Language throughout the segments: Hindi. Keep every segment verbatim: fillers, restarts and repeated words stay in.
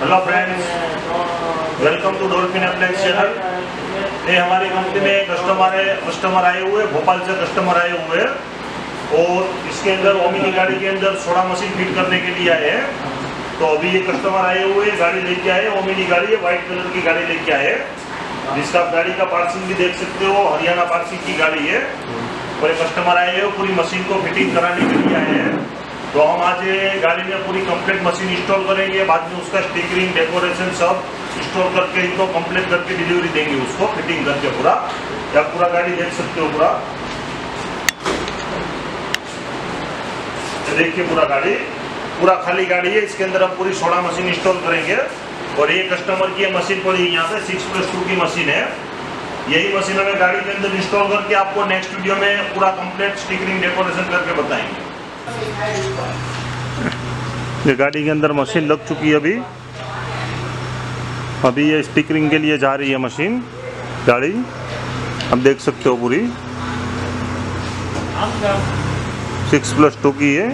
Hello friends, welcome to Dolphin appliance channel. ये हमारी कंपनी में कस्टमर है कस्टमर आए हुए भोपाल से कस्टमर आए हुए हैं और इसके अंदर ओमिनी गाड़ी के अंदर सोडा मशीन फिट करने के लिए आए हैं। तो अभी ये कस्टमर आए हुए गाड़ी लेके आए, ओमिनी गाड़ी है, व्हाइट कलर की गाड़ी लेके आए, जिसका आप गाड़ी का पार्सिंग भी देख सकते हो, हरियाणा पार्सिंग की गाड़ी है। और ये कस्टमर आए हैं पूरी मशीन को फिटिंग कराने के लिए आए हैं। तो हम आज गाड़ी में पूरी कंप्लीट मशीन इंस्टॉल करेंगे, बाद में उसका स्टिकरिंग डेकोरेशन सब इंस्टॉल करके इनको कंप्लीट करके डिलीवरी देंगे, उसको फिटिंग करके पूरा। या पूरा गाड़ी देख सकते हो, पूरा देखिए पूरा गाड़ी पूरा खाली गाड़ी है। इसके अंदर हम पूरी सोडा मशीन इंस्टॉल करेंगे। और ये कस्टमर की मशीन पड़ी है यहाँ पे, सिक्स प्लस टू की मशीन है। यही मशीन हमें गाड़ी के अंदर इंस्टॉल करके आपको नेक्स्ट वीडियो में पूरा कंप्लीट स्टिकरिंग डेकोरेशन करके बताएंगे। ये गाड़ी के अंदर मशीन लग चुकी है अभी अभी ये स्टिकरिंग के लिए जा रही है मशीन गाड़ी, आप देख सकते हो पूरी सिक्स प्लस टू की है।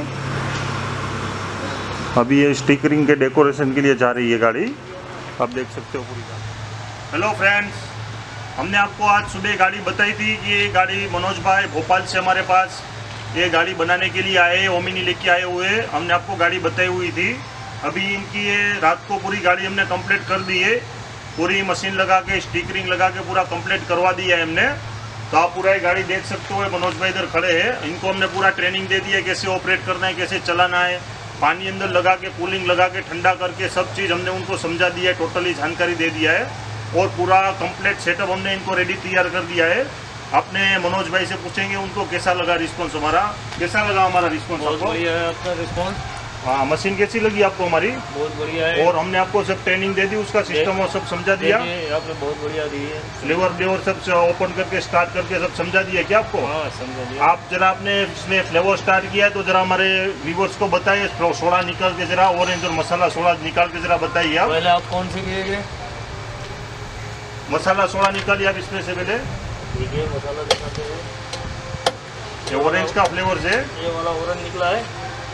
अभी ये स्टिकरिंग के डेकोरेशन के लिए जा रही है गाड़ी, आप देख सकते हो पूरी गाड़ी। हेलो फ्रेंड्स, हमने आपको आज सुबह गाड़ी बताई थी कि ये गाड़ी मनोज भाई भोपाल से हमारे पास ये गाड़ी बनाने के लिए आए, ओमिनी लेके आए हुए। हमने आपको गाड़ी बताई हुई थी। अभी इनकी ये रात को पूरी गाड़ी हमने कंप्लीट कर दी है, पूरी मशीन लगा के स्टिकरिंग लगा के पूरा कंप्लीट करवा दिया है हमने। तो आप पूरा ये गाड़ी देख सकते हो, मनोज भाई इधर खड़े हैं। इनको हमने पूरा ट्रेनिंग दे दी है, कैसे ऑपरेट करना है, कैसे चलाना है, पानी अंदर लगा के कूलिंग लगा के ठंडा करके सब चीज़ हमने उनको समझा दिया है, टोटली जानकारी दे दिया है। और पूरा कंप्लीट सेटअप हमने इनको रेडी तैयार कर दिया है। अपने मनोज भाई से पूछेंगे उनको कैसा लगा रिस्पांस, हमारा कैसा लगा हमारा रिस्पांस बहुत आपको? बढ़िया है आपका रिस्पांस। हाँ, मशीन कैसी लगी आपको हमारी? बहुत बढ़िया है। और हमने आपको सब ट्रेनिंग दे दी, उसका सिस्टम और सब समझा दिया। आपने बहुत बढ़िया दी है। फ्लेवर फ्लेवर सब ओपन करके स्टार्ट करके सब समझा दिया क्या आपको? हाँ, समझा दिया। आप जरा आपने इसमें फ्लेवर स्टार्ट किया है तो जरा हमारे व्यूवर्स को बताइए, सोडा निकाल के जरा ऑरेंज और मसाला सोडा निकाल के जरा बताइए आप। पहले आप कौन सी पिएंगे? मसाला सोडा निकालिए आप इसमें से पहले। ठीक है, मसाला दिखाते हैं। ये ऑरेंज का फ्लेवर से ये वाला ऑरेंज निकला है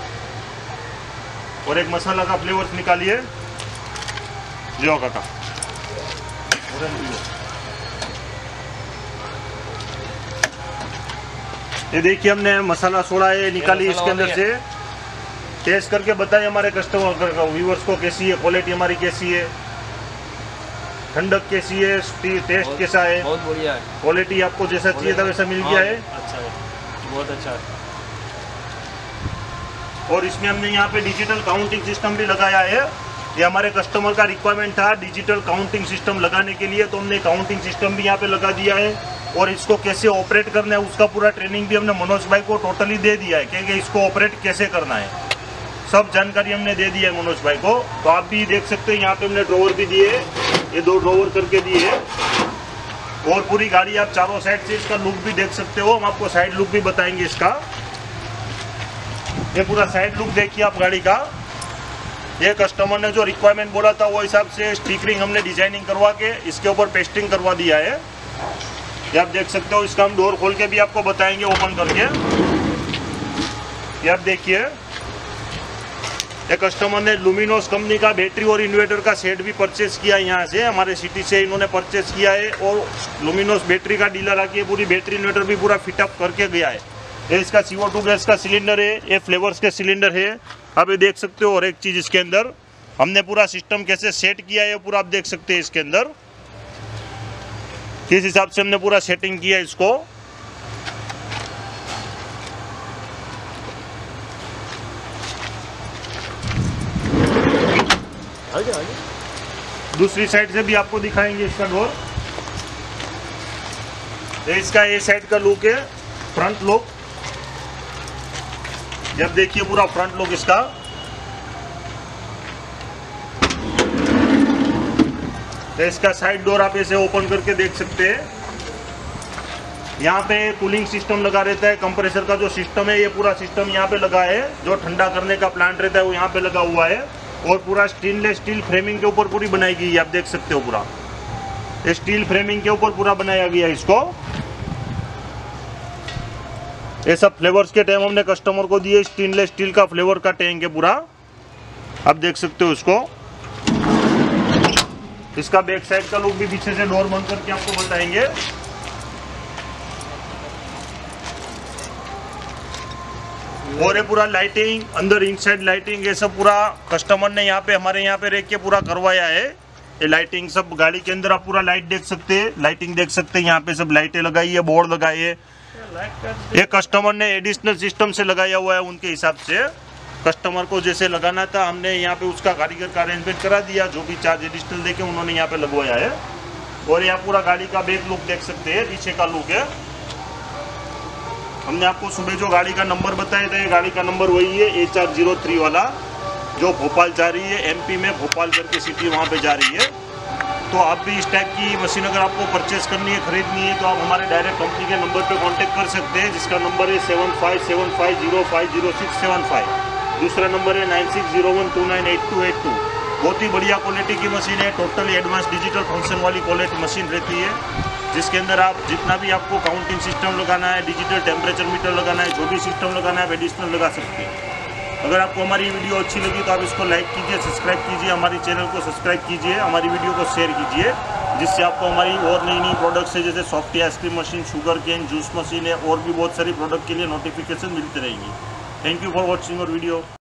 और एक मसाला का फ्लेवर निकालिए। जो काका ये देखिए हमने मसाला सोडा ये निकाली इसके अंदर से। टेस्ट करके बताइए हमारे कस्टमर व्यूवर्स को कैसी है, क्वालिटी हमारी कैसी है, ठंडक कैसी है, टेस्ट कैसा है। बहुत बढ़िया है। क्वालिटी आपको जैसा चाहिए था वैसा मिल गया है। अच्छा है, बहुत अच्छा है। और इसमें हमने यहाँ पे डिजिटल काउंटिंग सिस्टम भी लगाया है। ये हमारे कस्टमर का रिक्वायरमेंट था डिजिटल काउंटिंग सिस्टम लगाने के लिए, तो हमने काउंटिंग सिस्टम भी यहाँ पे लगा दिया है। और इसको कैसे ऑपरेट करना है उसका पूरा ट्रेनिंग भी हमने मनोज भाई को टोटली दे दिया है, क्योंकि इसको ऑपरेट कैसे करना है सब जानकारी हमने दे दी है मनोज भाई को। तो आप भी देख सकते हैं यहाँ पे हमने ड्रॉवर भी दिए, ये दो ड्रॉवर करके दिए। और पूरी गाड़ी आप चारों साइड से इसका लुक भी देख सकते हो, हम आपको साइड लुक भी बताएंगे इसका। ये पूरा साइड लुक देखिए आप गाड़ी का। ये कस्टमर ने जो रिक्वायरमेंट बोला था वो हिसाब से स्टिकरिंग हमने डिजाइनिंग करवा के इसके ऊपर पेस्टिंग करवा दिया है। ये आप देख सकते हो। इसका हम डोर खोल के भी आपको बताएंगे ओपन करके। ये आप देखिए, ये कस्टमर ने लुमिनोस कंपनी का बैटरी और इन्वर्टर का सेट भी परचेस किया है यहाँ से, हमारे सिटी से इन्होंने परचेस किया है। और लुमिनोस बैटरी का डीलर आके पूरी बैटरी इन्वर्टर भी पूरा फिटअप करके गया है। ये इसका सी ओ टू गैस का सिलेंडर है, ये फ्लेवर्स के सिलेंडर है। आप ये देख सकते हो, और एक चीज़ इसके अंदर हमने पूरा सिस्टम कैसे सेट किया है पूरा आप देख सकते हैं इसके अंदर, किस हिसाब से हमने पूरा सेटिंग किया है इसको। आगे आगे दूसरी साइड से भी आपको दिखाएंगे इसका डोर। ये इसका ये साइड का लुक है, फ्रंट लुक। जब देखिए पूरा फ्रंट लुक इसका। तो इसका साइड डोर आप ऐसे ओपन करके देख सकते हैं। यहाँ पे कूलिंग सिस्टम लगा रहता है, कंप्रेसर का जो सिस्टम है ये पूरा सिस्टम यहाँ पे लगा है। जो ठंडा करने का प्लांट रहता है वो यहाँ पे लगा हुआ है। और पूरा स्टेनलेस स्टील फ्रेमिंग के ऊपर पूरी बनाई गई है, आप देख सकते हो। पूरा स्टील फ्रेमिंग के ऊपर पूरा बनाया गया है इसको। ये सब फ्लेवर्स के टाइम हमने कस्टमर को दिए। स्टेनलेस स्टील का फ्लेवर का टैंक है पूरा, आप देख सकते हो उसको। इसका बैक साइड का लुक भी पीछे से डोर बंद करके आपको बताएंगे। और ये पूरा लाइटिंग, अंदर इनसाइड लाइटिंग, ये सब पूरा कस्टमर ने यहाँ पे हमारे यहाँ पे रख के पूरा करवाया है। ये लाइटिंग सब गाड़ी के अंदर आप पूरा लाइट देख सकते हैं, लाइटिंग देख सकते हैं। यहाँ पे सब लाइटें लगाई है, बोर्ड लगाई है। ये कस्टमर ने एडिशनल सिस्टम से लगाया हुआ है, उनके हिसाब से कस्टमर को जैसे लगाना था हमने यहाँ पे उसका कारीगर का अरेंजमेंट करा दिया, जो भी चार्ज एडिशनल देके उन्होंने यहाँ पे लगवाया है। और यहाँ पूरा गाड़ी का बैक लुक देख सकते हैं, पीछे का लुक है। हमने आपको सुबह जो गाड़ी का नंबर बताया था, ये गाड़ी का नंबर वही है एच आर जीरो थ्री वाला, जो भोपाल जा रही है, एमपी में भोपाल करके सिटी वहाँ पे जा रही है। तो आप भी इस टाइप की मशीन अगर आपको परचेस करनी है, खरीदनी है, तो आप हमारे डायरेक्ट कंपनी के नंबर पे कांटेक्ट कर सकते हैं, जिसका नंबर है seven five seven five zero five zero six seven five. दूसरा नंबर है nine six zero one two nine eight two eight two. बहुत ही बढ़िया क्वालिटी की मशीन है, टोटली एडवांस डिजिटल फंक्शन वाली क्वालिटी मशीन रहती है, जिसके अंदर आप जितना भी आपको काउंटिंग सिस्टम लगाना है, डिजिटल टेम्परेचर मीटर लगाना है, जो भी सिस्टम लगाना है, आप एडिशनल लगा सकते हैं। अगर आपको हमारी वीडियो अच्छी लगी तो आप इसको लाइक कीजिए, सब्सक्राइब कीजिए, हमारे चैनल को सब्सक्राइब कीजिए, हमारी वीडियो को शेयर कीजिए, जिससे आपको हमारी और नई नई प्रोडक्ट्स है, जैसे soft ice cream machine, sugar cane, juice machine है, और भी बहुत सारी प्रोडक्ट के लिए नोटिफिकेशन मिलते रहेंगी। थैंक यू फॉर वॉचिंग और वीडियो।